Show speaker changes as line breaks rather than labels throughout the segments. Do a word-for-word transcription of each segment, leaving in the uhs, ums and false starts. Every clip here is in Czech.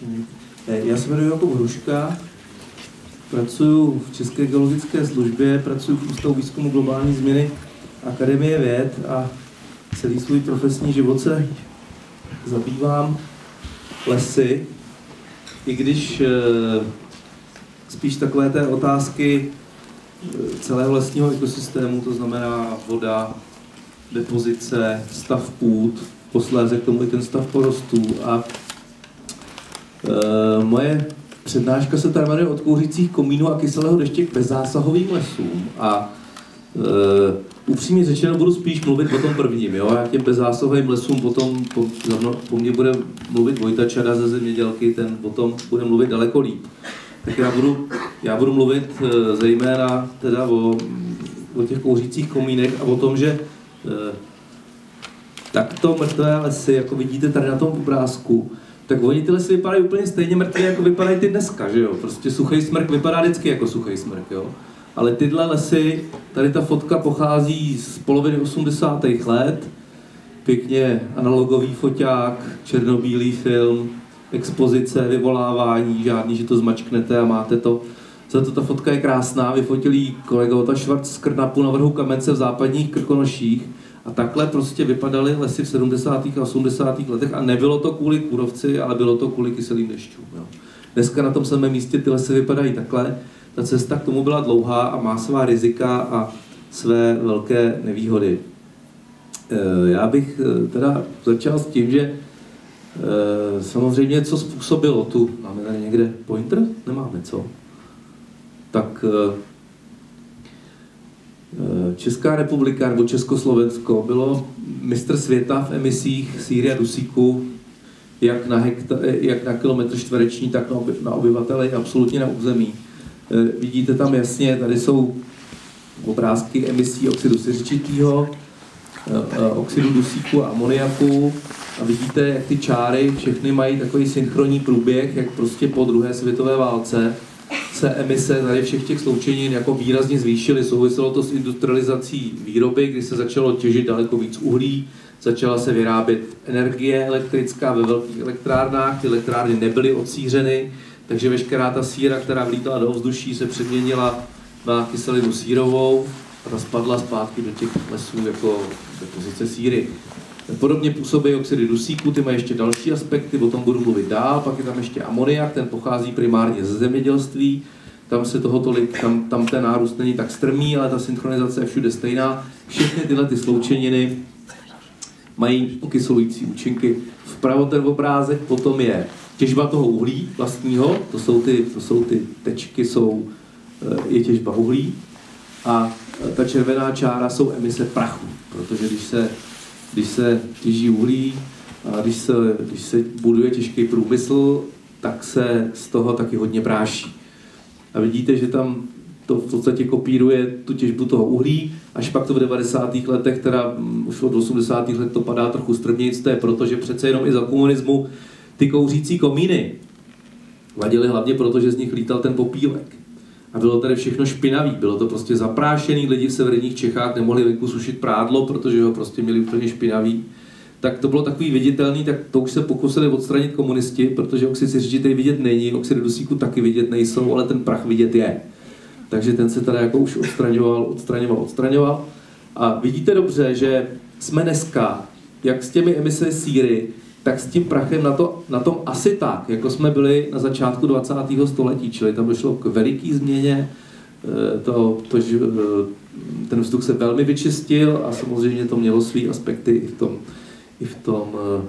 Já se jmenuji Jakub Hruška, pracuji v České geologické službě, pracuji v Ústavu výzkumu globální změny Akademie věd a celý svůj profesní život se zabývám lesy, i když spíš takové té otázky celého lesního ekosystému, to znamená voda, depozice, stav půd, posléze k tomu i ten stav porostů. A e, moje přednáška se tady jmenuje Od kouřících komínů a kyselého deště k bezzásahovým lesům. A e, upřímně řečeno budu spíš mluvit o tom prvním. Jo? A těm bezzásahovým lesům potom po, po mně bude mluvit Vojta Čada ze Zemědělky, ten potom bude mluvit daleko líp. Tak já budu, já budu mluvit e, zejména teda o, o těch kouřících komínech a o tom, že e, takto mrtvé lesy, jako vidíte tady na tom obrázku, tak oni ty lesy vypadají úplně stejně mrtvé, jako vypadají ty dneska, že jo? Prostě suchý smrk vypadá vždycky jako suchý smrk, jo? Ale tyhle lesy, tady ta fotka pochází z poloviny osmdesátých let, pěkně analogový foťák, černobílý film, expozice, vyvolávání, žádný, že to zmačknete a máte to. Za to ta fotka je krásná, vyfotil jí kolega Ota Švarc z Krnapu na vrhu Kamence v západních Krkonoších. A takhle prostě vypadaly lesy v sedmdesátých a osmdesátých letech a nebylo to kvůli kůrovci, ale bylo to kvůli kyselým dešťům. Jo. Dneska na tom samém místě ty lesy vypadají takhle. Ta cesta k tomu byla dlouhá a má svá rizika a své velké nevýhody. Já bych teda začal s tím, že samozřejmě co způsobilo tu, máme tady někde pointer? Nemáme, co? Tak Česká republika nebo Československo bylo mistr světa v emisích síry a dusíku jak na, hektar, jak na kilometr čtvereční, tak na, oby, na obyvatele, absolutně na území. Vidíte tam jasně, tady jsou obrázky emisí oxidu siřičitého, oxidu dusíku a amoniaku a vidíte, jak ty čáry všechny mají takový synchronní průběh, jak prostě po druhé světové válce se emise tady všech těch sloučenin jako výrazně zvýšily. Souviselo to s industrializací výroby, kdy se začalo těžit daleko víc uhlí, začala se vyrábět energie elektrická ve velkých elektrárnách, ty elektrárny nebyly odsířeny, takže veškerá ta síra, která vlítala do ovzduší, se přeměnila na kyselinu sírovou a ta spadla zpátky do těch lesů jako depozice síry. Podobně působí oxidy dusíku, ty mají ještě další aspekty, o tom budu mluvit dál, pak je tam ještě amoniak, ten pochází primárně ze zemědělství, tam se toho tolik, tam, tam ten nárůst není tak strmý, ale ta synchronizace je všude stejná. Všechny tyhle ty sloučeniny mají okyselující účinky. Vpravo ten obrázek potom je těžba toho uhlí vlastního, to jsou ty, to jsou ty tečky, jsou, je těžba uhlí a ta červená čára jsou emise prachu, protože když se Když se těží uhlí a když se, když se buduje těžký průmysl, tak se z toho taky hodně práší. A vidíte, že tam to v podstatě kopíruje tu těžbu toho uhlí, až pak to v devadesátých letech, teda už od osmdesátých let to padá trochu strmějc, to je proto, že přece jenom i za komunismu ty kouřící komíny vadily hlavně proto, že z nich lítal ten popílek. A bylo tady všechno špinavý, bylo to prostě zaprášený, lidi v severních Čechách nemohli venku sušit prádlo, protože ho prostě měli úplně špinavý. Tak to bylo takový viditelný, tak to už se pokusili odstranit komunisti, protože oxid siřičitý vidět není, oxidy dusíku taky vidět nejsou, ale ten prach vidět je. Takže ten se tady jako už odstraňoval, odstraňoval, odstraňoval. A vidíte dobře, že jsme dneska, jak s těmi emisemi síry, tak s tím prachem na, to, na tom asi tak, jako jsme byli na začátku dvacátého století, čili tam došlo k veliký změně, to, to, ten vzduch se velmi vyčistil a samozřejmě to mělo svý aspekty i v tom, i v tom,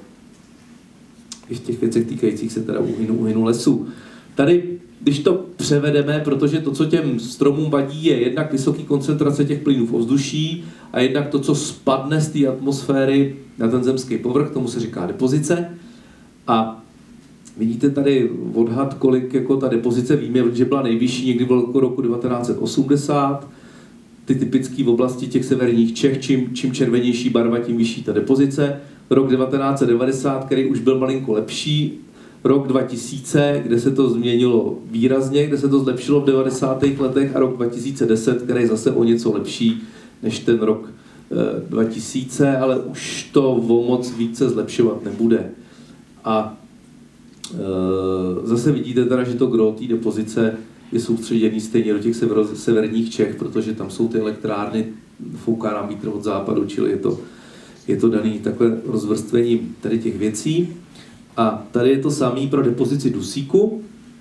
i v těch věcech týkajících se teda úhynu, úhynu lesů. Tady, když to převedeme, protože to, co těm stromům vadí, je jednak vysoká koncentrace těch plynů v ovzduší a jednak to, co spadne z té atmosféry na ten zemský povrch, tomu se říká depozice. A vidíte tady odhad, kolik jako ta depozice, víme, že byla nejvyšší někdy v roku devatenáct set osmdesát. Ty typické v oblasti těch severních Čech, čím, čím červenější barva, tím vyšší ta depozice. Rok devatenáct set devadesát, který už byl malinko lepší. Rok dva tisíce, kde se to změnilo výrazně, kde se to zlepšilo v devadesátých letech, a rok dva tisíce deset, který je zase o něco lepší než ten rok dva tisíce, ale už to o moc více zlepšovat nebude. A Zase vidíte teda, že to gro té depozice je soustředěný stejně do těch severo, severních Čech, protože tam jsou ty elektrárny, fouká nám vítr od západu, čili je to, je to daný takhle rozvrstvením tady těch věcí. A tady je to samé pro depozici dusíku.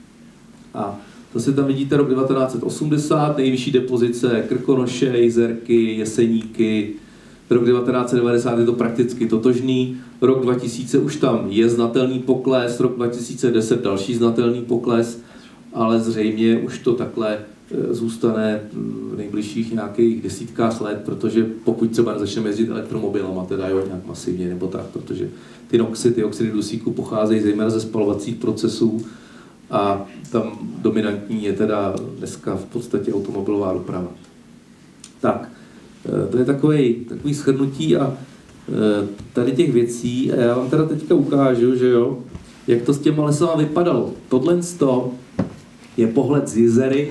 A zase tam vidíte rok devatenáct set osmdesát, nejvyšší depozice Krkonoše, Jizerky, Jeseníky. Rok devatenáct set devadesát je to prakticky totožný. Rok dva tisíce už tam je znatelný pokles, rok dva tisíce deset další znatelný pokles, ale zřejmě už to takhle zůstane v nejbližších nějakých desítkách let, protože pokud třeba nezačneme jezdit elektromobilama, teda jo, nějak masivně nebo tak, protože ty noxy, ty oxidy dusíku pocházejí zejména ze spalovacích procesů a tam dominantní je teda dneska v podstatě automobilová doprava. Tak, to je takový, takový shrnutí a tady těch věcí a já vám teda teďka ukážu, že jo, jak to s těma lesama vypadalo. Tohle je pohled z Jizery,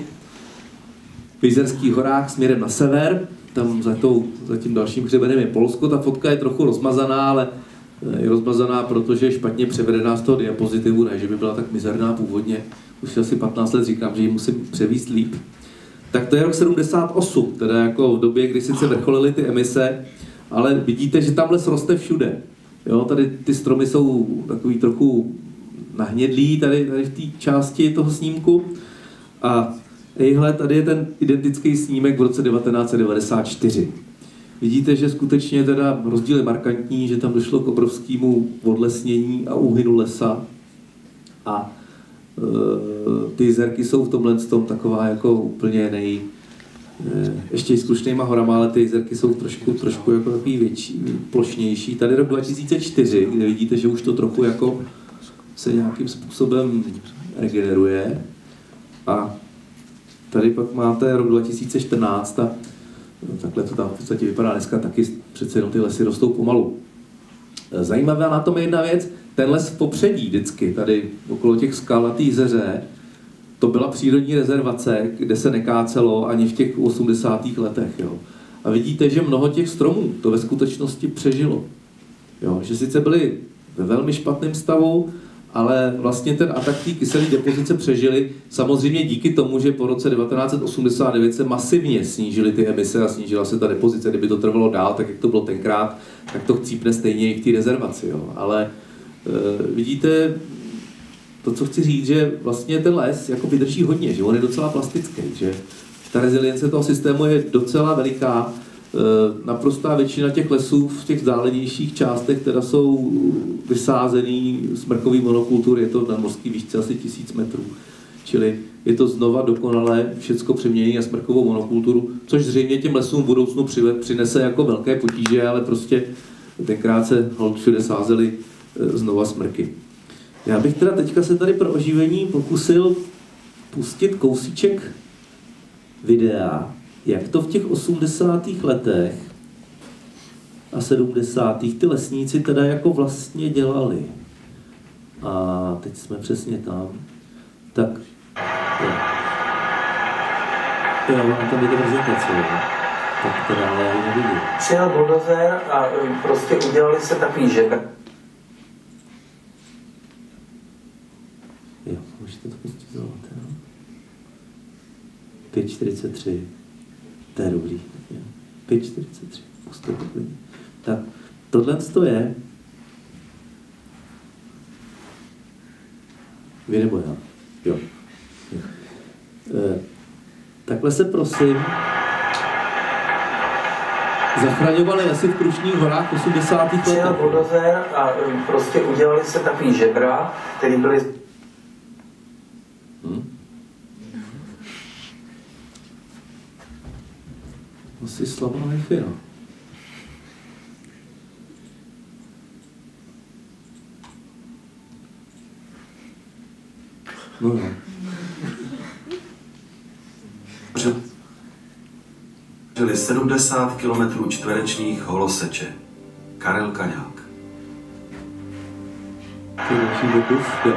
v Jizerských horách směrem na sever, tam za, tou, za tím dalším hřebenem je Polsko, ta fotka je trochu rozmazaná, ale je rozmazaná, protože je špatně převedená z toho diapozitivu, ne, že by byla tak mizerná původně, už asi patnáct let říkám, že ji musím převíst líp. Tak to je rok sedmdesát osm, teda jako v době, kdy sice vrcholily ty emise, ale vidíte, že tam les roste všude. Jo, tady ty stromy jsou takový trochu nahnědlý tady, tady v té části toho snímku. A ejhle, tady je ten identický snímek v roce devatenáct set devadesát čtyři. Vidíte, že skutečně teda rozdíl je markantní, že tam došlo k obrovskému odlesnění a úhynu lesa. A e, ty Jizerky jsou v tomhle tom taková jako úplně nej... E, ještě i s Krušnýma horama, ale ty Jizerky jsou trošku, trošku jako takový větší, plošnější. Tady rok dva tisíce čtyři, kde vidíte, že už to trochu jako se nějakým způsobem regeneruje. A tady pak máte rok dva tisíce čtrnáct a takhle to tam v podstatě vypadá dneska taky, přece jenom ty lesy rostou pomalu. Zajímavá na tom je jedna věc, ten les v popředí vždycky, tady okolo těch skal na té Jizeře, to byla přírodní rezervace, kde se nekácelo ani v těch osmdesátých letech. Jo. A vidíte, že mnoho těch stromů to ve skutečnosti přežilo. Jo. Že sice byly ve velmi špatném stavu, ale vlastně ten atak té kyselé depozice přežili samozřejmě díky tomu, že po roce devatenáct set osmdesát devět se masivně snížily ty emise a snížila se ta depozice. Kdyby to trvalo dál, tak jak to bylo tenkrát, tak to chcípne stejně i v té rezervaci. Jo. Ale e, vidíte, to, co chci říct, že vlastně ten les jako vydrží hodně, že on je docela plastický, že ta rezilience toho systému je docela veliká. Naprostá většina těch lesů v těch vzdálenějších částech teda jsou vysázený smrkový monokultury, je to na mořský výšce asi tisíc metrů. Čili je to znova dokonale všecko přeměněné na smrkovou monokulturu, což zřejmě těm lesům v budoucnu přinese jako velké potíže, ale prostě tenkrát se holt všude sázely znova smrky. Já bych teda teďka se tady pro oživení pokusil pustit kousíček videa, jak to v těch osmdesátých letech a sedmdesátých ty lesníci teda jako vlastně dělali. A teď jsme přesně tam. Tak, jo. Jo, tam je to prezentace, jo. Tak teda, ale já ji nevidím.
Přijel buldozer a prostě udělali se takový žebr.
Jo, můžete to pustit znovu, jo. pět čtyřicet tři. To je dobrý. pět čtyřicet tři. Puste to klidně. Tak, tohle to je. Vy nebo já? Jo. jo. E, takhle se prosím zachraňovali lesy v Krušných horách v osmdesátých letech.
Přijel buldozer a prostě udělali se takový žebra, který byly...
Hmm? Asi slabá Wi-Fi, no. No jo.
Žili sedmdesát kilometrů čtverečních holoseče. Karel Kaňák.
To je další pokus, jo.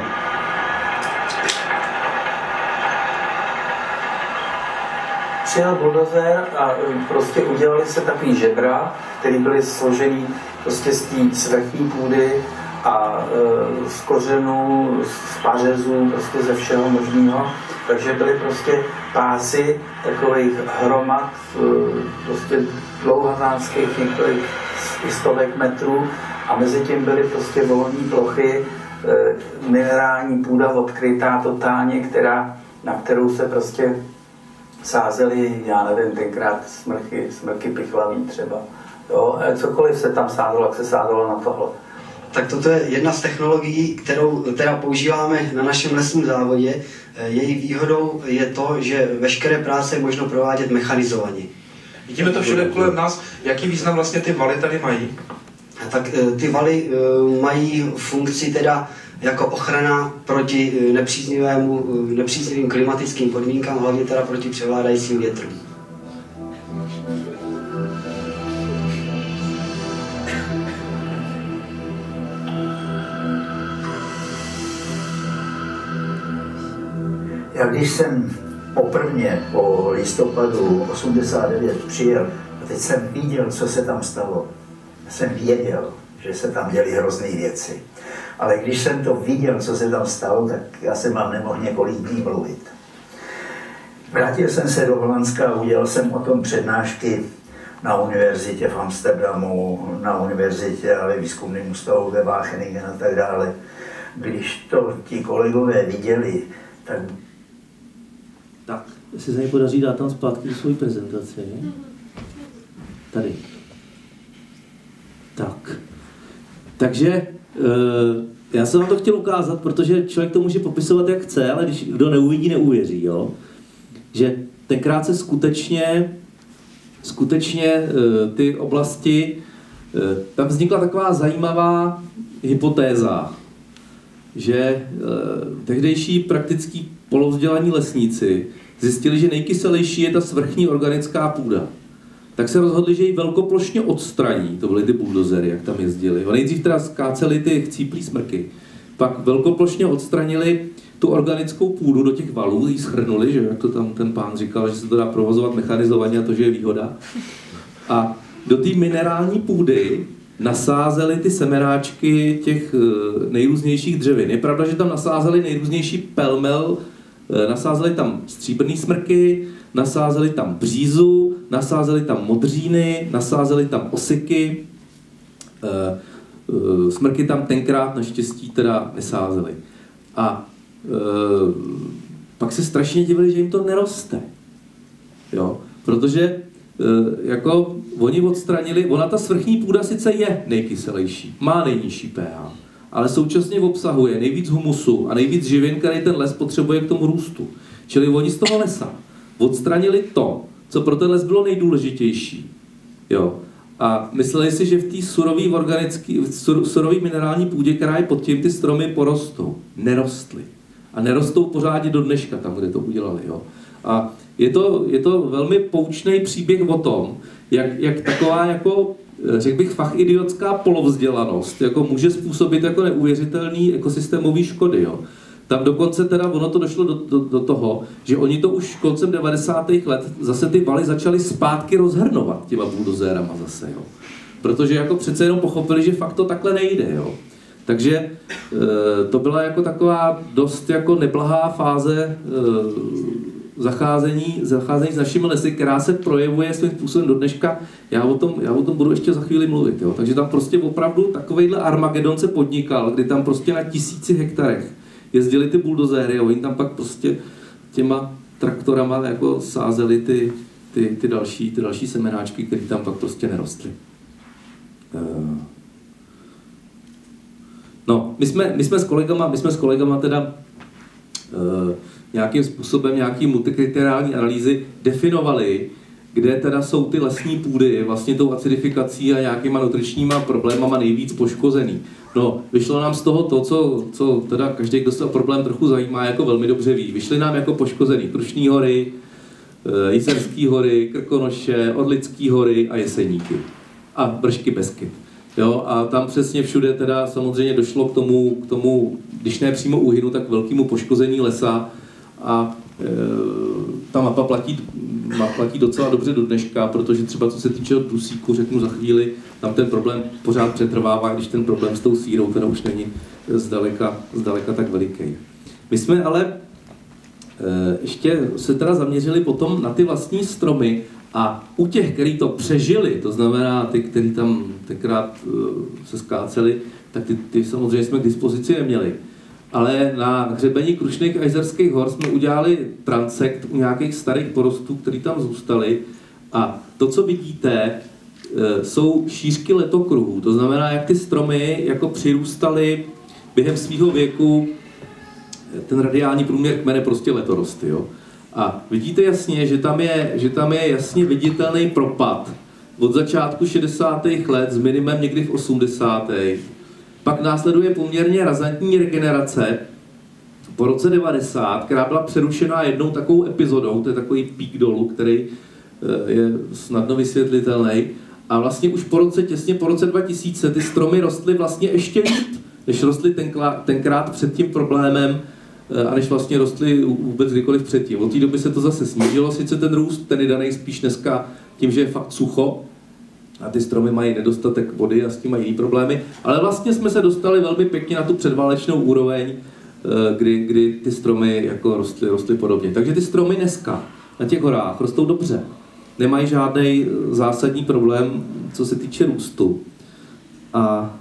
Přijel buldozer a prostě udělali se takový žebra, který byly složený prostě z té svrchní půdy a e, z kořenů, z pařezů, prostě ze všeho možného. Takže byly prostě pásy takových hromad, prostě dlouhatánských několik stovek metrů a mezi tím byly prostě volné plochy, e, minerální půda odkrytá totálně, která, na kterou se prostě sázely, já nevím, tenkrát smrky, smrky pichlaví třeba. Jo, cokoliv se tam sázelo, jak se sázelo na tohle.
Tak toto je jedna z technologií, kterou teda používáme na našem lesním závodě. Její výhodou je to, že veškeré práce je možno provádět mechanizovaně.
Vidíme to všude kolem nás. Jaký význam vlastně ty valy tady mají?
Tak ty valy mají funkci teda jako ochrana proti nepříznivému, nepříznivým klimatickým podmínkám, hlavně teda proti převládajícím větrům.
Já když jsem poprvně po listopadu osmdesát devět přijel a teď jsem viděl, co se tam stalo, jsem věděl, že se tam děly hrozné věci. Ale když jsem to viděl, co se tam stalo, tak já jsem vám nemohl několik dní mluvit. Vrátil jsem se do Holandska a udělal jsem o tom přednášky na univerzitě v Amsterdamu, na univerzitě, ale výzkumným ústavu ve Wageningen a tak dále. Když to ti kolegové viděli, tak...
Tak, jestli se mi podaří dát tam zpátky svou prezentaci. Tady. Tak. Takže já jsem vám to chtěl ukázat, protože člověk to může popisovat, jak chce, ale když kdo neuvidí, neuvěří, jo? Že tenkrát se skutečně, skutečně ty oblasti, tam vznikla taková zajímavá hypotéza, že tehdejší praktický polovzdělaní lesníci zjistili, že nejkyselější je ta svrchní organická půda. Tak se rozhodli, že ji velkoplošně odstraní, to byly ty buldozery, jak tam jezdili. Oni nejdřív teda skáceli ty chcíplý smrky, pak velkoplošně odstranili tu organickou půdu do těch valů, ji schrnuli, že jak to tam ten pán říkal, že se to dá provozovat mechanizovaně a to, že je výhoda. A do té minerální půdy nasázeli ty semenáčky těch nejrůznějších dřevin. Je pravda, že tam nasázeli nejrůznější pelmel, nasázeli tam stříbrný smrky, nasázeli tam břízu, nasázeli tam modříny, nasázeli tam osiky. Smrky tam tenkrát naštěstí teda nesázeli. A pak se strašně divili, že jim to neroste. Jo? Protože jako oni odstranili, ona ta svrchní půda sice je nejkyselější, má nejnižší pH, ale současně obsahuje nejvíc humusu a nejvíc živin, který ten les potřebuje k tomu růstu. Čili oni z toho lesa odstranili to, co pro ten les bylo nejdůležitější. Jo. A mysleli si, že v té surové organické, surové minerální půdě, která je pod tím, ty stromy porostou. Nerostly. A nerostou pořádně do dneška, tam, kde to udělali. Jo. A je to, je to velmi poučný příběh o tom, jak, jak taková, jako, řekl bych, fachidiotská polovzdělanost jako může způsobit jako neuvěřitelný ekosystémový škody. Jo. Tam dokonce teda ono to došlo do, do, do toho, že oni to už koncem devadesátých let zase ty valy začaly zpátky rozhrnovat těma buldozérama zase, jo. Protože jako přece jenom pochopili, že fakt to takhle nejde, jo. Takže e, to byla jako taková dost jako neblahá fáze e, zacházení, zacházení s našimi lesy, která se projevuje svým způsobem do dneška. Já o tom, já o tom budu ještě za chvíli mluvit, jo. Takže tam prostě opravdu takovejhle Armagedon se podnikal, kdy tam prostě na tisíci hektarech jezdili ty buldozéry a oni tam pak prostě těma traktorama jako sázeli ty, ty, ty, další, ty další semenáčky, které tam pak prostě nerostly. No, my jsme, my jsme s kolegama, my jsme s kolegama teda uh, nějakým způsobem, nějaký multikriteriální analýzy definovali, kde teda jsou ty lesní půdy vlastně tou acidifikací a nějakýma nutričníma problémama nejvíc poškozený. No, vyšlo nám z toho to, co, co teda každý, kdo se o problém trochu zajímá, jako velmi dobře ví. Vyšly nám jako poškozený Krušný hory, Jizerský hory, Krkonoše, Orlický hory a Jeseníky. A Bršky Beskyt. Jo, a tam přesně všude teda samozřejmě došlo k tomu, k tomu, když ne přímo úhynu, tak velkému poškození lesa. A e, ta mapa platí
má platí docela dobře do dneška, protože třeba co se týče dusíku, řeknu za chvíli, tam ten problém pořád přetrvává, když ten problém s tou sírou teda už není zdaleka, zdaleka tak veliký. My jsme ale ještě se teda zaměřili potom na ty vlastní stromy a u těch, kteří to přežili, to znamená ty, kteří tam tenkrát se skáceli, tak ty, ty samozřejmě jsme k dispozici neměli. Ale na hřebení Krušných a Jizerských hor jsme udělali transekt u nějakých starých porostů, které tam zůstaly. A to, co vidíte, jsou šířky letokruhů. To znamená, jak ty stromy jako přirůstaly během svého věku, ten radiální průměr kmene prostě letorosty. Jo? A vidíte jasně, že tam, je, že tam je jasně viditelný propad od začátku šedesátých let s minimem někdy v osmdesátých. Pak následuje poměrně razantní regenerace po roce devadesát, která byla přerušená jednou takovou epizodou, to je takový pík dolů, který je snadno vysvětlitelný. A vlastně už po roce, těsně po roce dva tisíce, ty stromy rostly vlastně ještě víc, než rostly tenkrát před tím problémem, a než vlastně rostly vůbec kdykoliv předtím. Od té doby se to zase snížilo, sice ten růst, ten je daný spíš dneska tím, že je fakt sucho, a ty stromy mají nedostatek vody a s tím mají jiný problémy, ale vlastně jsme se dostali velmi pěkně na tu předválečnou úroveň, kdy, kdy ty stromy jako rostly, rostly podobně. Takže ty stromy dneska na těch horách rostou dobře. Nemají žádný zásadní problém, co se týče růstu. A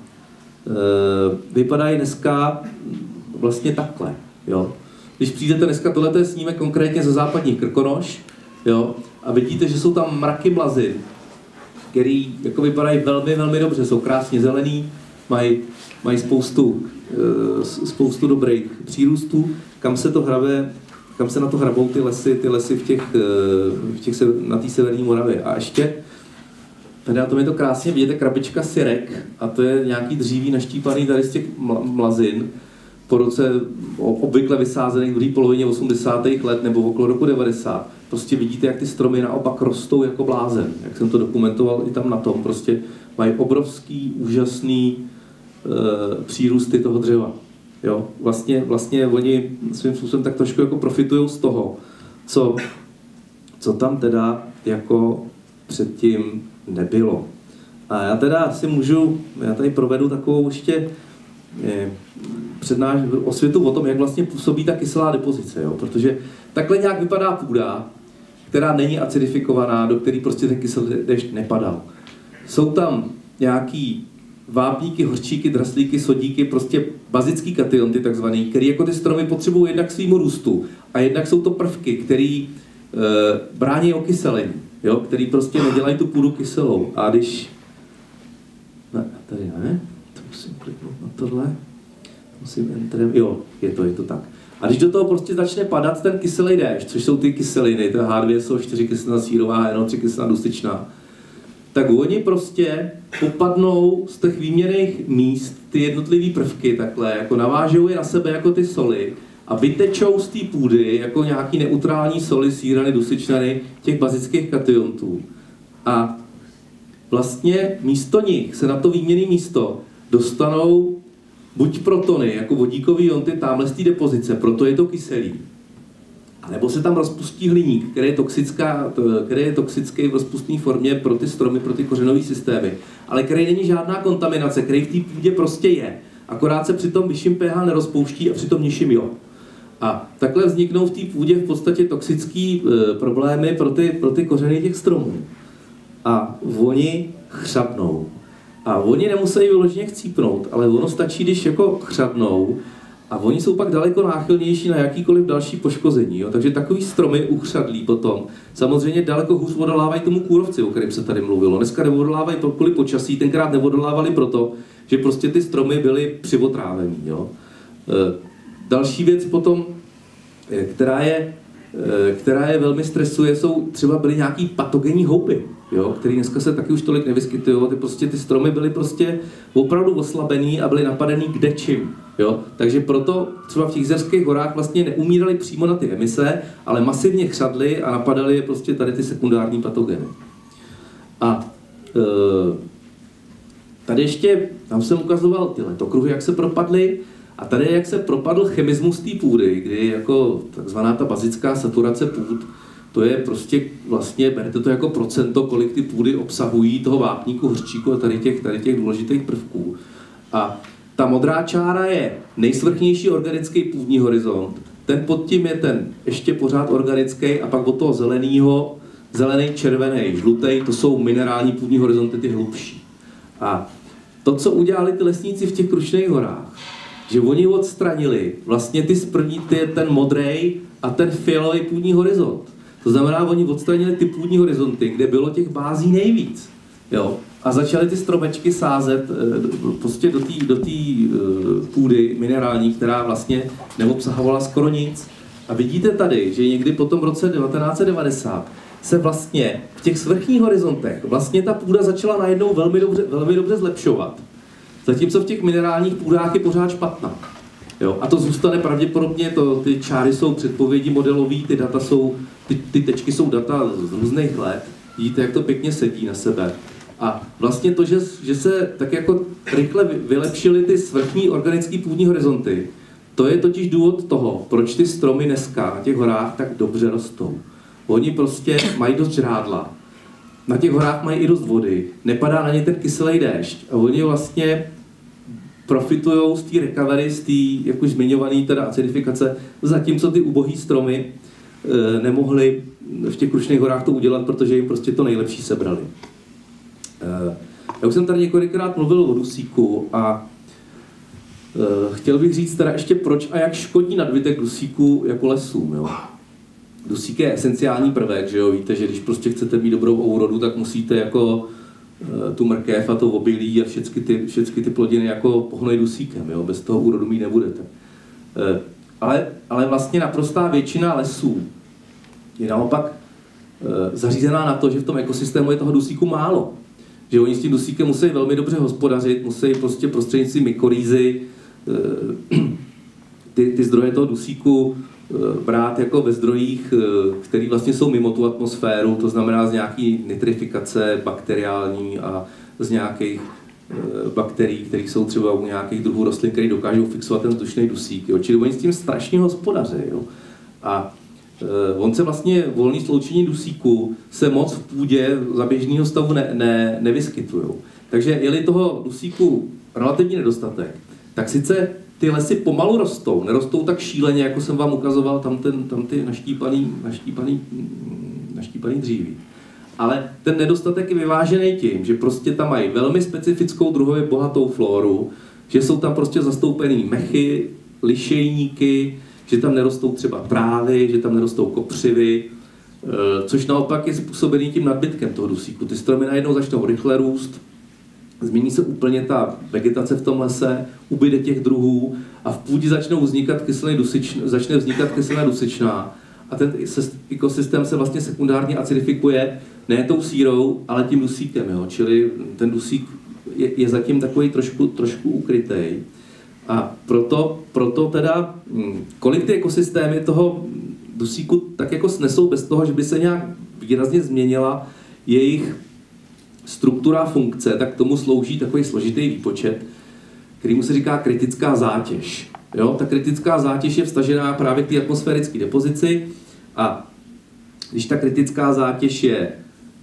e, vypadají dneska vlastně takhle. Jo. Když přijdete dneska, tohle je snímek konkrétně ze západních Krkonoš, jo, a vidíte, že jsou tam mraky mlazin, který jako vypadají velmi, velmi dobře, jsou krásně zelený, mají, mají spoustu, spoustu dobrých přírůstů, kam se to hrabe, kam se na to hrabou ty lesy, ty lesy v těch, v těch na té severní Moravě. A ještě, tady na tom je to krásně, vidíte krabička sirek, a to je nějaký dříví naštípaný tady z těch mlazin, po roce obvykle vysázených v druhé polovině osmdesátých let nebo okolo roku devadesát. Prostě vidíte, jak ty stromy naopak rostou jako blázen. Jak jsem to dokumentoval i tam na tom. Prostě mají obrovský, úžasný e, přírůsty toho dřeva. Jo? Vlastně, vlastně oni svým způsobem tak trošku jako profitují z toho, co, co tam teda jako předtím nebylo. A já teda si můžu, já tady provedu takovou ještě je, přednáš osvětu o tom, jak vlastně působí ta kyselá depozice, jo? Protože takhle nějak vypadá půda, která není acidifikovaná, do které prostě ten kyselý déšť nepadal. Jsou tam nějaký vápníky, hořčíky, draslíky, sodíky, prostě bazický kationty takzvaný, který jako ty stromy potřebují jednak svýmu růstu a jednak jsou to prvky, který e, brání okyselení, jo? Který prostě nedělají tu půdu kyselou. A když... Ne, tady ne, to musím kliknout na tohle. Musím entrem, jo, je to, je to tak. A když do toho prostě začne padat ten kyselý déšť, což jsou ty kyseliny, to H dvě S O čtyři kyselina sírová, N O tři kyselina dusičná, tak oni prostě popadnou z těch výměnných míst ty jednotlivý prvky takhle, jako navážou je na sebe jako ty soli a vytečou z té půdy jako nějaký neutrální soli, sírany, dusičnany, těch bazických kationtů. A vlastně místo nich se na to výměnné místo dostanou buď protony, jako vodíkový ionty tamhle z té depozice, proto je to kyselý. A nebo se tam rozpustí hliník, který je, toxická, který je toxický v rozpustné formě pro ty stromy, pro ty kořenové systémy, ale který není žádná kontaminace, který v té půdě prostě je. Akorát se při tom vyšším pH nerozpouští a při tom nižším jo. A takhle vzniknou v té půdě v podstatě toxické e, problémy pro ty, pro ty kořeny těch stromů. A oni chřapnou. A oni nemusí vyloženě chcípnout, ale ono stačí, když jako chřadnou a oni jsou pak daleko náchylnější na jakýkoliv další poškození. Jo? Takže takový stromy uchřadlí potom samozřejmě daleko hůř odolávají tomu kůrovci, o kterém se tady mluvilo. Dneska neodolávají kvůli počasí, tenkrát neodolávali proto, že prostě ty stromy byly přivotrávený. Jo? E, další věc potom, která je, e, která je velmi stresuje, jsou třeba byly nějaký patogenní houby, jo, který dneska se taky už tolik nevyskytují. Ty, prostě, ty stromy byly prostě opravdu oslabený a byly napadený kdečím. Jo. Takže proto třeba v těch Jizerských horách vlastně neumírali přímo na ty emise, ale masivně chřadly a napadaly je prostě tady ty sekundární patogeny. A e, tady ještě, tam jsem ukazoval ty letokruhy, jak se propadly, a tady jak se propadl chemismus té půdy, kdy jako takzvaná ta bazická saturace půd to je prostě vlastně, berte to jako procento, kolik ty půdy obsahují toho vápníku, hořčíku a tady těch, tady těch důležitých prvků. A ta modrá čára je nejsvrchnější organický půdní horizont, ten pod tím je ten ještě pořád organický a pak od toho zeleného, zelený, červený, žlutý, to jsou minerální půdní horizonty, ty hlubší. A to, co udělali ty lesníci v těch Krušných horách, že oni odstranili vlastně ty sprní, ty, ten modrý a ten fialový půdní horizont. To znamená, oni odstranili ty půdní horizonty, kde bylo těch bází nejvíc. Jo? A začali ty stromečky sázet prostě do té do té půdy minerální, která vlastně neobsahovala skoro nic. A vidíte tady, že někdy po tom roce devatenáct set devadesát se vlastně v těch svrchních horizontech vlastně ta půda začala najednou velmi dobře, velmi dobře zlepšovat. Zatímco v těch minerálních půdách je pořád špatná. Jo? A to zůstane pravděpodobně, to, ty čáry jsou předpovědi modelový, ty data jsou, ty, ty tečky jsou data z různých let. Vidíte, jak to pěkně sedí na sebe. A vlastně to, že, že se tak jako rychle vylepšily ty svrchní organické půdní horizonty, to je totiž důvod toho, proč ty stromy dneska na těch horách tak dobře rostou. Oni prostě mají dost žrádla. Na těch horách mají i dost vody, nepadá na ně ten kyselý déšť a oni vlastně profitují z té recovery, z té, jak už zmiňované teda acidifikace, zatímco ty ubohý stromy e, nemohly v těch Krušných horách to udělat, protože jim prostě to nejlepší sebrali. E, já už jsem tady několikrát mluvil o dusíku a e, chtěl bych říct teda ještě proč a jak škodí nadbytek dusíku jako lesům. Jo? Dusík je esenciální prvek, že jo? Víte, že když prostě chcete mít dobrou úrodu, tak musíte jako e, tu mrkev a to obilí a všechny ty, všechny ty plodiny jako pohnoj dusíkem, jo? Bez toho úrodu mít nebudete. E, ale, ale vlastně naprostá většina lesů je naopak e, zařízená na to, že v tom ekosystému je toho dusíku málo. Že oni s tím dusíkem musí velmi dobře hospodařit, musí prostě prostřednictvím mykorýzy e, ty, ty zdroje toho dusíku brát jako ve zdrojích, které vlastně jsou mimo tu atmosféru, to znamená z nějaký nitrifikace bakteriální a z nějakých bakterií, které jsou třeba u nějakých druhů rostlin, které dokážou fixovat ten vzdušný dusík. Jo. Čili oni s tím strašně hospodaří. Jo. A on se vlastně, volný sloučení dusíku se moc v půdě za běžného stavu ne, ne, nevyskytují. Takže je-li toho dusíku relativní nedostatek, tak sice ty lesy pomalu rostou, nerostou tak šíleně, jako jsem vám ukazoval, tam, ten, tam ty naštípaný, naštípaný, naštípaný dříví. Ale ten nedostatek je vyvážený tím, že prostě tam mají velmi specifickou druhově bohatou flóru, že jsou tam prostě zastoupený mechy, lišejníky, že tam nerostou třeba trávy, že tam nerostou kopřivy, což naopak je způsobený tím nadbytkem toho dusíku. Ty stromy najednou začnou rychle růst, změní se úplně ta vegetace v tom lese, ubyde těch druhů a v půdě začnou vznikat kyselé dusičná, začne vznikat kyselá dusičná a ten ekosystém se vlastně sekundárně acidifikuje ne tou sírou, ale tím dusíkem, jo? Čili ten dusík je, je zatím takový trošku, trošku ukrytej. A proto, proto teda, kolik ty ekosystémy toho dusíku tak jako snesou bez toho, že by se nějak výrazně změnila jejich struktura funkce, tak tomu slouží takový složitý výpočet, kterýmu se říká kritická zátěž. Jo? Ta kritická zátěž je vztažená právě k té atmosférické depozici a když ta kritická zátěž je e,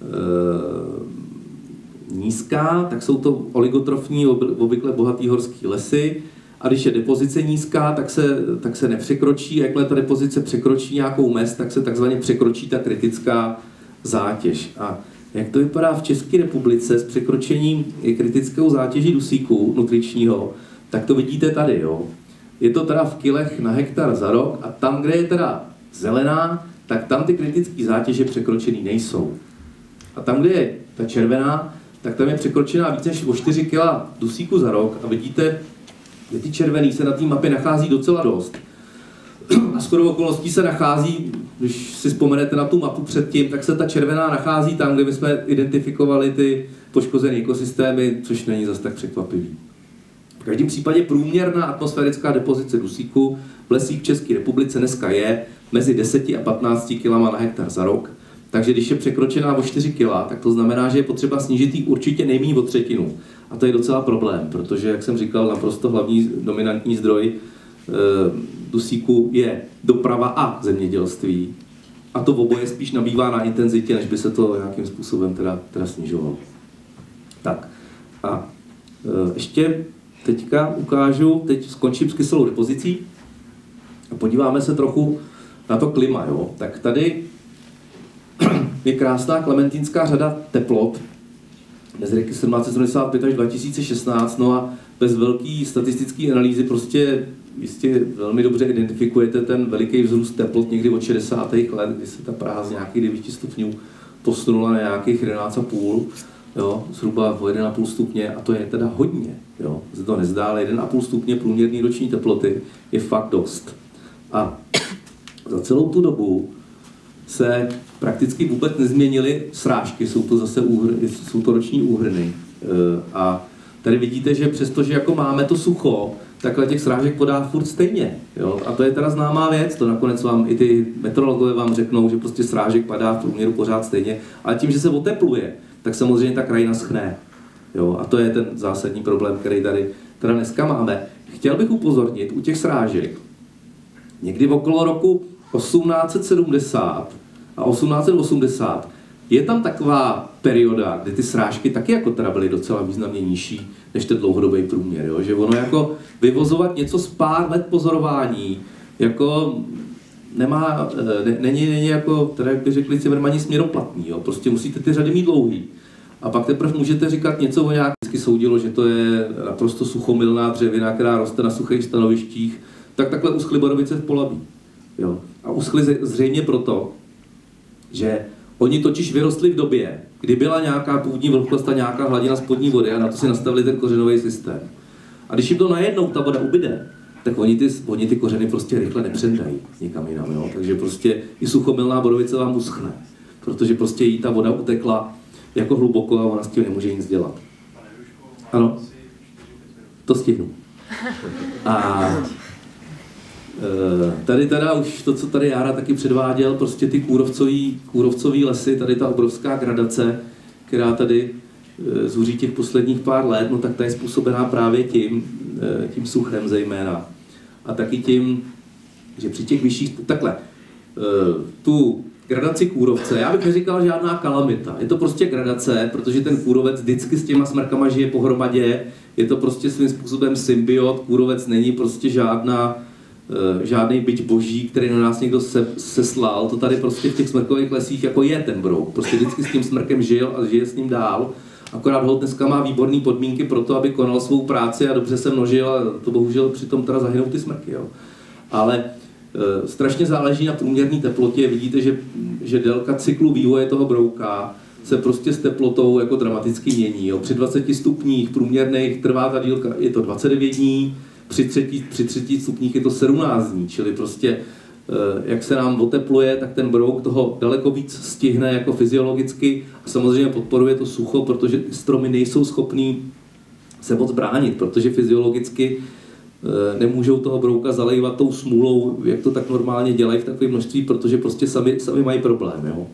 nízká, tak jsou to oligotrofní, obvykle bohatý horský lesy, a když je depozice nízká, tak se, tak se nepřekročí, a jakmile ta depozice překročí nějakou mez, tak se takzvaně překročí ta kritická zátěž. A jak to vypadá v České republice s překročením kritickou zátěží dusíku nutričního, tak to vidíte tady. Jo. Je to teda v kilech na hektar za rok a tam, kde je teda zelená, tak tam ty kritické zátěže překročený nejsou. A tam, kde je ta červená, tak tam je překročená více než o čtyři kila dusíku za rok a vidíte, že ty červený se na té mapě nachází docela dost. A shodou okolností se nachází, když si vzpomenete na tu mapu předtím, tak se ta červená nachází tam, kde my jsme identifikovali ty poškozené ekosystémy, což není zase tak překvapivý. V každém případě průměrná atmosférická depozice dusíku v lesích v České republice dneska je mezi deseti a patnácti kilama na hektar za rok. Takže když je překročená o čtyři kila, tak to znamená, že je potřeba snížit jí určitě nejméně o třetinu. A to je docela problém, protože, jak jsem říkal, naprosto hlavní dominantní zdroj e, dusíku je doprava a zemědělství.
a to oboje spíš nabývá na intenzitě, než by se to nějakým způsobem teda, teda snižovalo. Tak a e, ještě teďka ukážu, teď skončím s kyselou depozicí a podíváme se trochu na to klima. Jo? Tak tady je krásná klementínská řada teplot mezi roky sedmnáct set sedmdesát pět až dva tisíce šestnáct, no a bez velké statistické analýzy prostě jistě velmi dobře identifikujete ten veliký vzrůst teplot někdy od šedesátých let, kdy se ta Praha z nějakých devět stupňů posunula na nějakých jedenáct a půl, jo, zhruba o jeden a půl stupně, a to je teda hodně. Jo. Se to nezdá, ale jeden a půl stupně průměrné roční teploty je fakt dost. A za celou tu dobu se prakticky vůbec nezměnily srážky, jsou to zase úhrny, jsou to roční úhrny. A tady vidíte, že přestože jako máme to sucho, takhle těch srážek podá furt stejně. Jo? A to je teda známá věc, to nakonec vám i ty meteorologové vám řeknou, že prostě srážek padá v průměru pořád stejně, ale tím, že se otepluje, tak samozřejmě ta krajina schne. Jo? A to je ten zásadní problém, který tady teda dneska máme. Chtěl bych upozornit u těch srážek, někdy okolo roku osmnáct set sedmdesát a osmnáct set osmdesát je tam taková perioda, kdy ty srážky taky jako teda byly docela významně nižší než ten dlouhodobý průměr, jo? Že ono jako vyvozovat něco z pár let pozorování jako nemá, ne, není, není jako, teda jak by řekli Cimrmani, směroplatný, jo? Prostě musíte ty řady mít dlouhý. A pak teprve můžete říkat něco o nějak, vždycky soudilo, že to je naprosto suchomilná dřevina, která roste na suchých stanovištích, tak takhle uschly borovice v Polabí. Jo? A uschly zřejmě proto, že oni totiž vyrostli v době, kdy byla nějaká půdní vlhkost a nějaká hladina spodní vody a na to si nastavili ten kořenový systém. A když jim to najednou ta voda ubyde, tak oni ty, oni ty kořeny prostě rychle nepředají nikam jinam. Jo? Takže prostě i suchomilná borovice vám uschne, protože prostě jí ta voda utekla jako hluboko a ona s tím nemůže nic dělat. Ano, to stihnu. A tady teda už to, co tady Jára taky předváděl, prostě ty kůrovcový, kůrovcový lesy, tady ta obrovská gradace, která tady zuří těch posledních pár let, no tak ta je způsobená právě tím, tím suchem zejména. A taky tím, že při těch vyšších, takhle, tu gradaci kůrovce, já bych neříkal žádná kalamita, je to prostě gradace, protože ten kůrovec vždycky s těma smrkama žije pohromadě, je to prostě svým způsobem symbiot, kůrovec není prostě žádná žádný bič boží, který na nás někdo se, seslal, to tady prostě v těch smrkových lesích jako je ten brouk. Prostě vždycky s tím smrkem žil a žije s ním dál. Akorát holt dneska má výborné podmínky pro to, aby konal svou práci a dobře se množil a to bohužel přitom teda zahynou ty smrky. Jo. Ale e, strašně záleží na průměrné teplotě. Vidíte, že, že délka cyklu vývoje toho brouka se prostě s teplotou jako dramaticky mění. Jo. Při dvaceti stupních průměrných trvá ta dílka, je to dvacet devět dní, Při třetí, při třetí stupních je to sedmnáct dní, čili prostě jak se nám otepluje, tak ten brouk toho daleko víc stihne jako fyziologicky a samozřejmě podporuje to sucho, protože stromy nejsou schopný se moc bránit, protože fyziologicky nemůžou toho brouka zalejvat tou smůlou, jak to tak normálně dělají v takové množství, protože prostě sami, sami mají problém. Jo.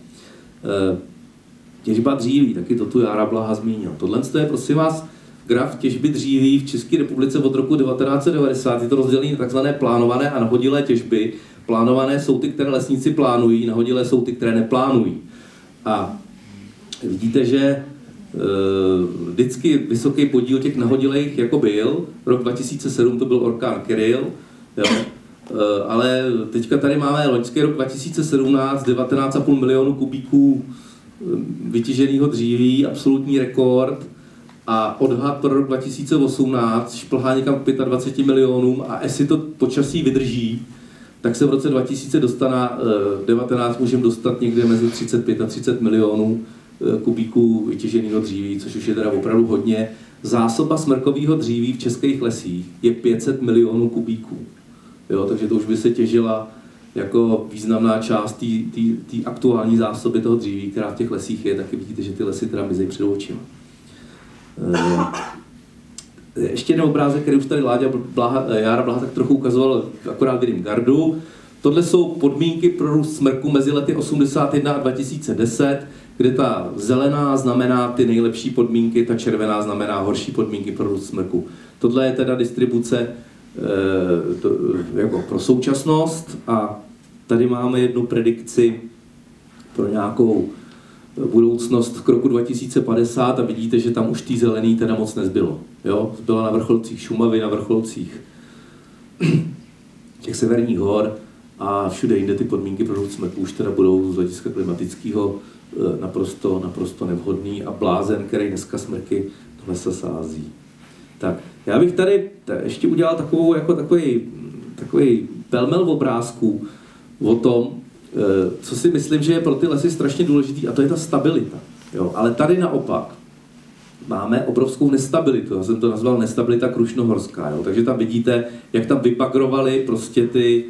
Těžba dříví, taky to tu Jára Blaha zmínil. Tohle je prosím vás graf těžby dříví v České republice od roku devatenáct set devadesát. Je to rozdělení na takzvané plánované a nahodilé těžby. Plánované jsou ty, které lesníci plánují, nahodilé jsou ty, které neplánují. A vidíte, že e, vždycky vysoký podíl těch nahodilých jako byl. Rok dva tisíce sedm to byl orkán Kyrill, jo. E, ale teďka tady máme loňský rok dva tisíce sedmnáct, devatenáct celá pět milionu kubíků vytěženého dříví, absolutní rekord. A odhad pro rok dva tisíce osmnáct šplhá někam k dvaceti pěti milionům a jestli to počasí vydrží, tak se v roce dva tisíce devatenáct můžeme dostat někde mezi třicet pět a třicet milionů kubíků vytěženého dříví, což už je teda opravdu hodně. Zásoba smrkového dříví v českých lesích je pět set milionů kubíků. Jo, takže to už by se těžila jako významná část té aktuální zásoby toho dříví, která v těch lesích je. Taky vidíte, že ty lesy teda mizí před očima. Ještě jeden obrázek, který už tady Láďa Blaha, Jára Blaha tak trochu ukazoval, akorát vidím gardu. Tohle jsou podmínky pro růst smrku mezi lety osmdesát jedna a dva tisíce deset, kde ta zelená znamená ty nejlepší podmínky, ta červená znamená horší podmínky pro růst smrku. Tohle je teda distribuce e, to, jako pro současnost a tady máme jednu predikci
pro nějakou budoucnost k roku dva tisíce padesát a vidíte, že tam už tý zelený teda moc nezbylo. Jo? Byla na vrcholcích Šumavy, na vrcholcích těch severních hor a všude jinde ty podmínky pro růst smrku už teda budou z hlediska klimatického naprosto, naprosto nevhodný a blázen, který dneska smrky do lesa sází. Tak, já bych tady ještě udělal takovou, jako takový, takový pelmel obrázků o tom, co si myslím, že je pro ty lesy strašně důležitý, a to je ta stabilita. Jo? Ale tady naopak máme obrovskou nestabilitu. Já jsem to nazval nestabilita krušnohorská. Jo? Takže tam vidíte, jak tam vypagrovali prostě ty,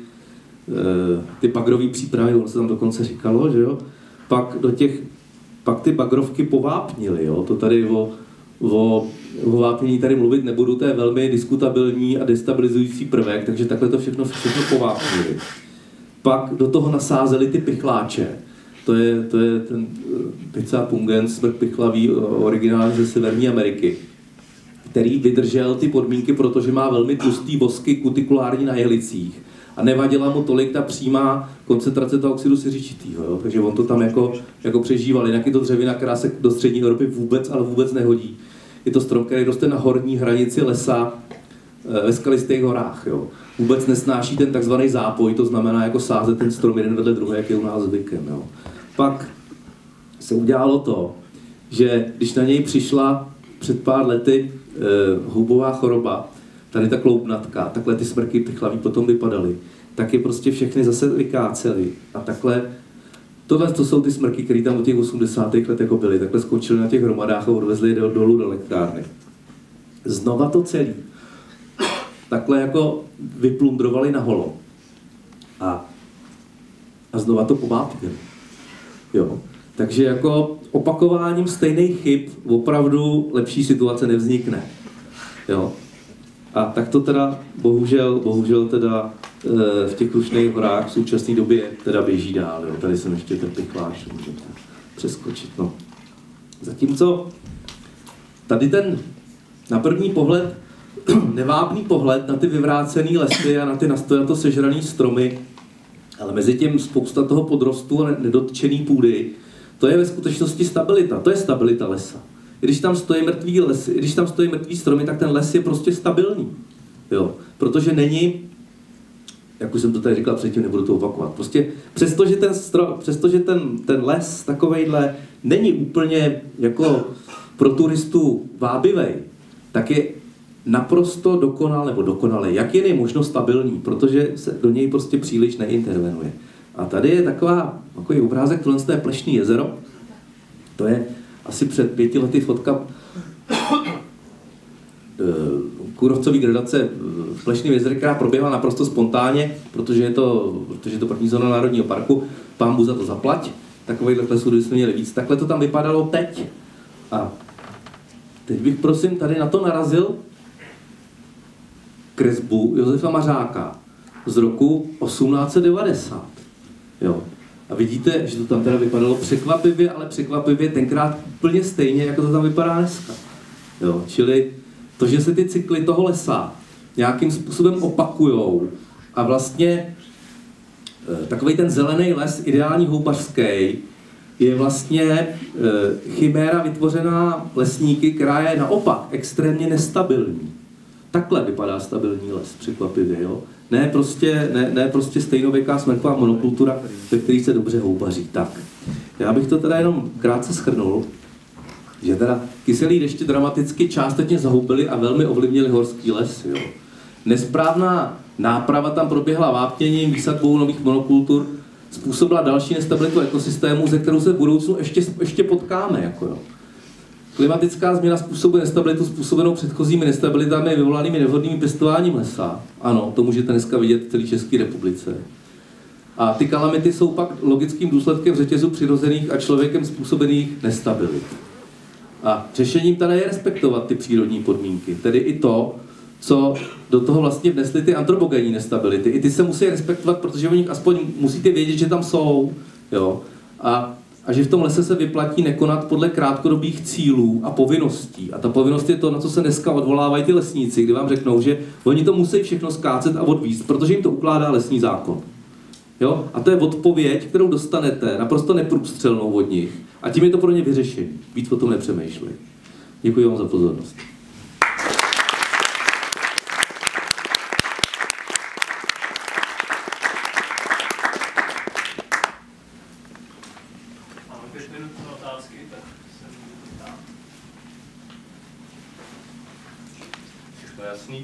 ty pagrový přípravy, ono se tam dokonce říkalo, že jo? Pak do těch, pak ty bagrovky povápnily. Jo? To tady o, o, o vápnění tady mluvit nebudu, to je velmi diskutabilní a destabilizující prvek, takže takhle to všechno, všechno povápnili. Pak do toho nasázeli ty pichláče. To je, to je ten Pica pungens, smrk pichlavý, originál ze Severní Ameriky, který vydržel ty podmínky, protože má velmi tlustý vosky kutikulární na jehlicích a nevadila mu tolik ta přímá koncentrace toho oxidu siřičitýho, jo? Takže on to tam jako, jako přežíval. Jinak je to dřevina, která se do střední Evropy vůbec, ale vůbec nehodí. Je to strom, který roste na horní hranici lesa ve skalistých horách. Jo? Vůbec nesnáší ten takzvaný zápoj, to znamená jako sázet ten strom jeden vedle druhé, jak je u nás zvykem. Jo? Pak se udělalo to, že když na něj přišla před pár lety e, houbová choroba, tady ta kloubnatka, takhle ty smrky pichlavý potom vypadaly, tak je prostě všechny zase vykáceli a takhle. Tohle to jsou ty smrky, které tam u těch osmdesátých let jako byly, takhle skončily na těch hromadách a odvezli je do, dolů do elektrárny. Znova to celý takhle jako vyplundrovali na holo. A, a znova to povápnili. Jo. Takže jako opakováním stejných chyb opravdu lepší situace nevznikne. Jo. A tak to teda bohužel, bohužel teda e, v těch Krušných horách v současné době teda běží dál. Jo. Tady jsem ještě ten pichláš, můžete přeskočit. No. Zatímco tady ten na první pohled nevábný pohled na ty vyvrácený lesy a na ty nastojato sežraný stromy, ale mezi tím spousta toho podrostu a nedotčený půdy, to je ve skutečnosti stabilita, to je stabilita lesa. I když tam stojí mrtvý les, i když tam stojí mrtvý stromy, tak ten les je prostě stabilní. Jo, protože není, jak už jsem to tady říkal předtím, nebudu to opakovat, prostě přestože ten, stro, přestože ten, ten les takovejhle není úplně jako pro turistu vábivej, tak je naprosto dokonal, nebo dokonale, jak je možno stabilní, protože se do něj prostě příliš neintervenuje. A tady je taková, takový obrázek, tohle je Plešný jezero, to je asi před pěti lety fotka kůrovcový gradace v Plešném jezeře, která proběhla naprosto spontánně, protože je to, protože je to první zóna Národního parku, pán Bůh za to zaplať, takovýhle lesů jsme měli víc. Takhle to tam vypadalo teď. A teď bych prosím tady na to narazil kresbu Josefa Mařáka z roku osmnáct set devadesát. Jo. A vidíte, že to tam teda vypadalo překvapivě, ale překvapivě tenkrát úplně stejně, jako to tam vypadá dneska. Jo. Čili to, že se ty cykly toho lesa nějakým způsobem opakujou a vlastně takový ten zelený les, ideální houbařský, je vlastně chiméra vytvořená lesníky, která je naopak extrémně nestabilní. Takhle vypadá stabilní les, překvapivě, jo. Ne prostě, ne, ne prostě stejnověká smrková monokultura, ve který se dobře houbaří. Tak, já bych to teda jenom krátce shrnul, že teda kyselý deště dramaticky částečně zahoubily a velmi ovlivnili horský les, jo. Nesprávná náprava tam proběhla vápněním, výsadbou nových monokultur, způsobila další nestabilitu ekosystému, ze kterou se v budoucnu ještě, ještě potkáme, jako jo. Klimatická změna způsobuje nestabilitu způsobenou předchozími nestabilitami vyvolanými nevhodným pěstováním lesa. Ano, to můžete dneska vidět v celé České republice. A ty kalamity jsou pak logickým důsledkem řetězu přirozených a člověkem způsobených nestabilit. A řešením tady je respektovat ty přírodní podmínky, tedy i to, co do toho vlastně vnesly ty antropogenní nestability. I ty se musí respektovat, protože o nich aspoň musíte vědět, že tam jsou. Jo? A A že v tom lese se vyplatí nekonat podle krátkodobých cílů a povinností. A ta povinnost je to, na co se dneska odvolávají ty lesníci, kdy vám řeknou, že oni to musí všechno skácet a odvízt, protože jim to ukládá lesní zákon.
Jo? A to je odpověď, kterou dostanete naprosto neprůstřelnou od nich. A tím je to pro ně vyřešení. Víc o tom nepřemýšlej. Děkuji vám za pozornost.
Máme pět minut na otázky, tak se můžu ptát. Všechno jasný?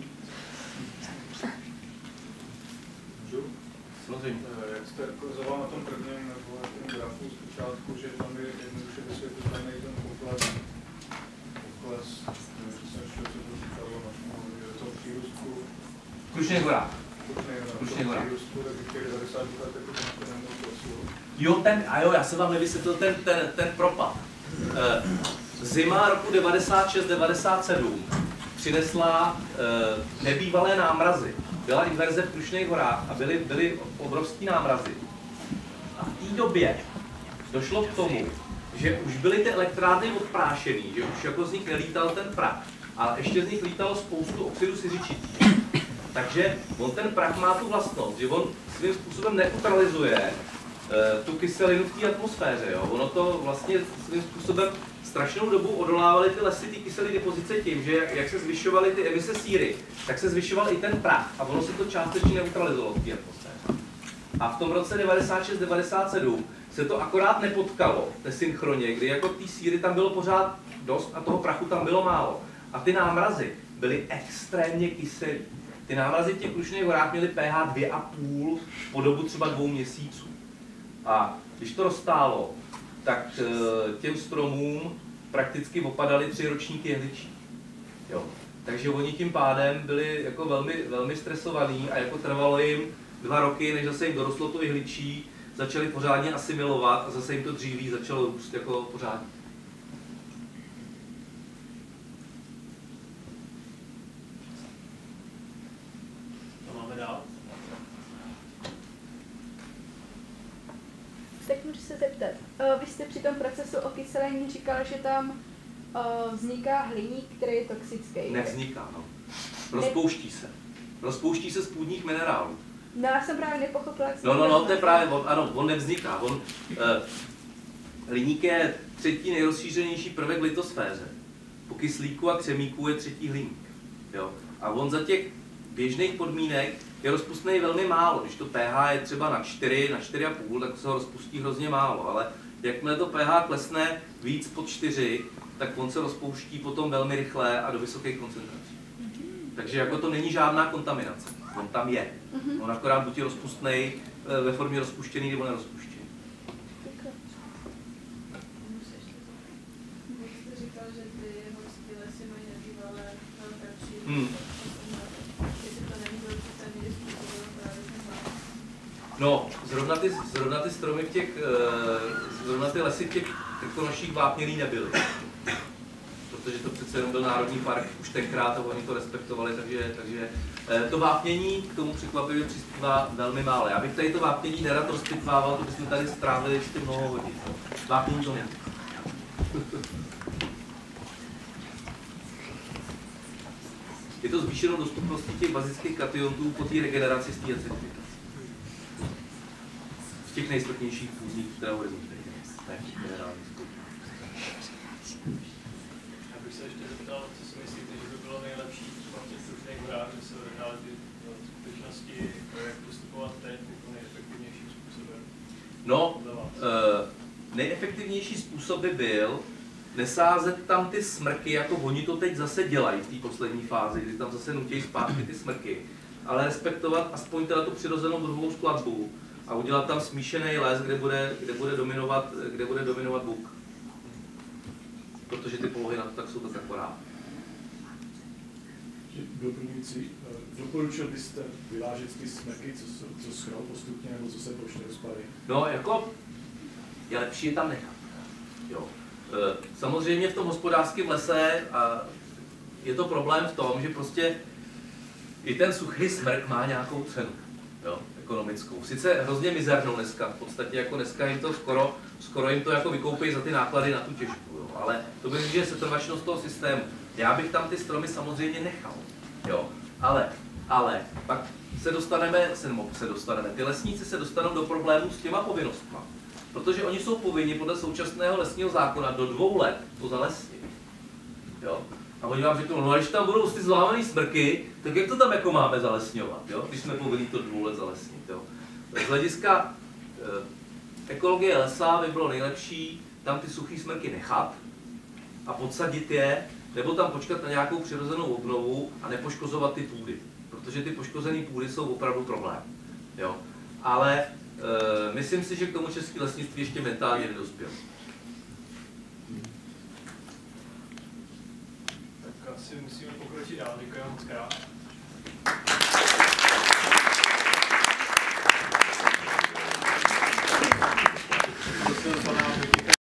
Můžu?
Samozřejmě.
Jak jste ukazoval na tom prvním nebo na tom grafu z počátku, že tam je jednoduše vysvětlitelný ten pokles, pokles, nevím, co jsem ještě, co to říkalo, na tom přírůstku.
Krušných horách.
Krušných horách. Přírůstku, tak těch devadesát let jako to nemohl klesu.
Jo, ten, a jo, já jsem vám nevysvětlil ten, ten, ten propad. E, zima roku devadesát šest devadesát sedm přinesla e, nebývalé námrazy. Byla inverze v Krušných horách a byly, byly obrovský námrazy. A v té době došlo k tomu, že už byly ty elektrárny odprášený, že už jako z nich nelítal ten prach, ale ještě z nich lítalo spoustu oxidu siřičitých. Takže on ten prach má tu vlastnost, že on svým způsobem neutralizuje e, tu kyselinu v té atmosféře. Jo? Ono to vlastně svým způsobem strašnou dobu odolávaly ty lesy, ty kyselé depozice tím, že jak, jak se zvyšovaly ty emise síry, tak se zvyšoval i ten prach a ono se to částečně neutralizovalo v té atmosféře. A v tom roce devadesát šest devadesát sedm se to akorát nepotkalo, nesynchronně, kdy jako té síry tam bylo pořád dost a toho prachu tam bylo málo. A ty námrazy byly extrémně kyselé. Ty námrazy v těch Krušných horách měly pH dva a půl po dobu třeba dvou měsíců. A když to roztálo, tak těm stromům prakticky opadaly tři ročníky jehličí. Jo. Takže oni tím pádem byli jako velmi, velmi stresovaní a jako trvalo jim dva roky, než zase jim dorostlo to jehličí, začali pořádně asimilovat a zase jim to dříví začalo růst jako pořádně. To máme dál.
Tak můžu se zeptat. Vy jste při tom procesu okyselení říkal, že tam vzniká hliník, který je toxický.
Nevzniká, no. Rozpouští se. Rozpouští se z půdních minerálů.
No, já jsem právě nepochopila, jak
No, no, no, to je právě, on, ano, on nevzniká. On, eh, hliník je třetí nejrozšířenější prvek v litosféře. Po kyslíku a křemíku je třetí hliník. Jo? A on za těch běžných podmínek je rozpustný velmi málo. Když to pH je třeba na čtyři, na čtyři a půl, tak se ho rozpustí hrozně málo. Ale jakmile to pH klesne víc pod čtyři, tak on se rozpouští potom velmi rychle a do vysokých koncentrací. Takže jako to není žádná kontaminace. On tam je. On akorát buď je rozpustnej ve formě rozpuštěný nebo nerozpuštěný. Hmm. No, zrovna ty, zrovna ty stromy v těch, zrovna ty lesy v těch tektonoších vápněný nebyly. Protože to přece jenom byl národní park už tenkrát a oni to respektovali, takže, takže to vápnění k tomu překvapivě přispívá velmi málo. Já bych tady to vápnění nerad rozpitvával, to bychom tady strávili ještě mnoho hodin. Vápnění to není. Je to zvýšenou dostupností těch bazických kationů po té regeneraci z té acidifikace. V těch nejsmrtnějších půdních teorizmech. Já bych se ještě zeptal, co si myslíte, že by bylo nejlepší třeba v těch Krušných horách, že se odehrály ty skutečnosti, jak postupovat teď jako nejefektivnějším způsobem?
No, uh, nejefektivnější způsob by byl nesázet tam ty smrky, jako oni to teď zase dělají v té poslední fázi, kdy tam zase nutějí zpátky ty smrky, ale respektovat aspoň teda tu přirozenou druhovou skladbu a udělat tam smíšený les, kde bude, kde bude dominovat, kde bude dominovat buk. Protože ty polohy na to tak jsou tak akorát.
Doplňující, doporučil byste vyvážet ty smrky, co, co schral postupně, nebo co se plošně rozpadají?
No, jako je lepší je tam nechat. Jo. Samozřejmě v tom hospodářském lese a je to problém v tom, že prostě i ten suchý smrk má nějakou cenu, jo, ekonomickou. Sice hrozně mizernou dneska, v podstatě jako dneska jim to skoro, skoro jim to jako vykoupí za ty náklady na tu těžbu, jo. Ale to by je setrvačnost toho systému. Já bych tam ty stromy samozřejmě nechal, jo. Ale, ale pak
se dostaneme, se, se dostaneme, ty lesníci se dostanou do problémů s těma povinnostma. Protože oni jsou povinni podle současného lesního zákona do dvou let to zalesnit. Jo? A oni vám řeknou, no a když tam budou ty zlámaný smrky, tak jak to tam jako máme zalesňovat, jo? Když jsme povinni to dvou let zalesnit. Jo? Z hlediska e, ekologie lesa by bylo nejlepší tam ty suchý smrky nechat a podsadit je, nebo tam počkat na nějakou přirozenou obnovu a nepoškozovat ty půdy. Protože ty poškozené půdy jsou opravdu problém. Jo? Ale e, myslím si, že k tomu české lesnictví ještě mentálně nedospěl.
Tak asi musíme pokročit dál, děkuji moc krát.